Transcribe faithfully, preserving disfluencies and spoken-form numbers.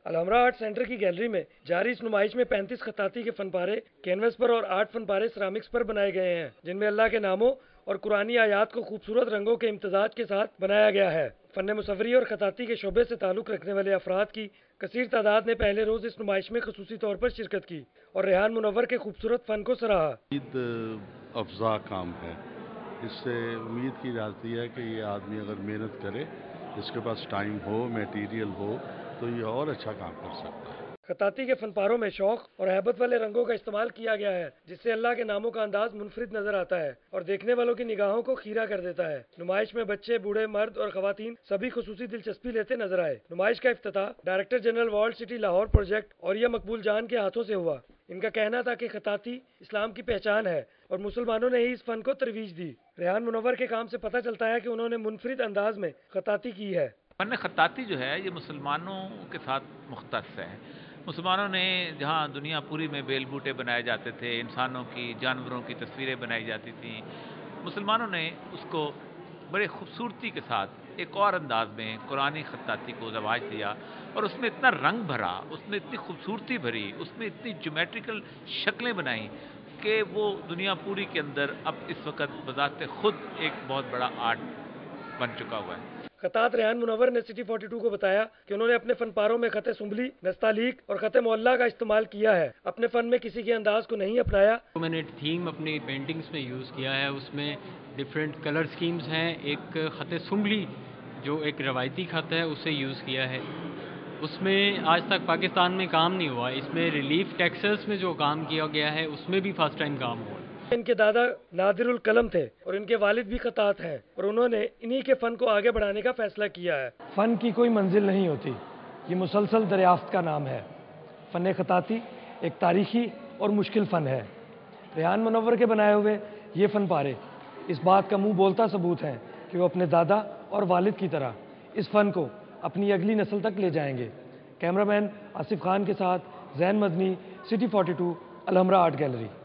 Alhamra art centre کی gallery میں جاری اس نمائش میں پینتیس خطاطی کے فن پارے کینوس پر اور آٹھ فن پارے سیرامکس پر بنائے گئے ہیں، جن میں اللہ کے ناموں اور قرآنی آیات کو خوبصورت رنگوں کے امتزاج کے ساتھ بنایا گیا ہے۔ فن مصوری اور خطاطی کے شعبے سے تعلق رکھنے والے افراد کی کثیر تعداد نے پہلے روز اس نمائش میں خصوصی طور پر شرکت کی اور ریحان منور کے خوبصورت فن کو سراہا۔ عید افزا کام ہے، اس سے امید کی جاتی ہے کہ یہ آدمی اگر محنت کرے، اس کے پاس ٹائم ہو، میٹیریل ہو، تو یہ اور اچھا کام کر سکتا ہے۔ خطاطی کے فن پاروں میں شوق اور ہیبت والے رنگوں کا استعمال کیا گیا ہے، جس سے اللہ کے ناموں کا انداز منفرد نظر آتا ہے اور دیکھنے والوں کی نگاہوں کو خیرہ کر دیتا ہے۔ نمائش میں بچے، بوڑھے، مرد اور خواتین سبھی خصوصی دلچسپی لیتے نظر آئے۔ نمائش کا افتتاح director general world city Lahore project Orya Maqbool Jan کے ہاتھوں سے ہوا۔ ان کا کہنا تھا کہ خطاطی اسلام کی پہچان ہے اور مسلمانوں نے ہی اس فن کو ترویج دی۔ ریحان منور کے کام سے پتہ چلتا ہے کہ انہوں نے منفرد انداز میں خطاطی کی ہے۔ فن خطاطی جو ہے یہ مسلمانوں کے ساتھ مختص ہے۔ مسلمانوں نے جہاں دنیا پوری میں بیل بوٹے بنائے جاتے تھے، انسانوں کی، جانوروں کی تصویریں بنائی جاتی تھیں، مسلمانوں نے اس کو بڑے خوبصورتی کے ساتھ ایک اور انداز میں قرآنی خطاطی کو رواج دیا اور اس میں اتنا رنگ بھرا، اس میں اتنی خوبصورتی بھری، اس میں اتنی جیومیٹریکل شکلیں بنائیں کہ وہ دنیا پوری کے اندر اب اس وقت بذات خود ایک بہت بڑا آرٹ بن چکا ہوا ہے۔ خطاط ریحان منور نے سٹی فورٹی ٹو کو بتایا کہ انہوں نے اپنے فن پاروں میں خط سنبلی، نستعلیق اور خط معلیٰ کا استعمال کیا ہے۔ اپنے فن میں کسی کے انداز کو نہیں اپنایا۔ میں نے تھیم اپنی پینٹنگز میں یوز کیا ہے، اس میں ڈیفرنٹ کلر سکیمز ہیں۔ ایک خط سنبلی جو ایک روایتی خط ہے اسے یوز کیا ہے، اس میں آج تک پاکستان میں کام نہیں ہوا۔ اس میں ریلیف ٹیکسچرز میں جو کام کیا گیا ہے اس میں بھی فرسٹ ٹائم کام ہوا۔ ان کے دادا نادر القلم تھے اور ان کے والد بھی خطاط ہیں اور انہوں نے انہی کے فن کو آگے بڑھانے کا فیصلہ کیا ہے۔ فن کی کوئی منزل نہیں ہوتی، یہ مسلسل دریافت کا نام ہے۔ فن خطاطی ایک تاریخی اور مشکل فن ہے۔ ریحان منور کے بنائے ہوئے یہ فن پارے اس بات کا منہ بولتا ثبوت ہیں کہ وہ اپنے دادا اور والد کی طرح اس فن کو اپنی اگلی نسل تک لے جائیں گے۔ کیمرہ مین آصف خان کے ساتھ Zain Madani, city forty two, Alhamra art gallery.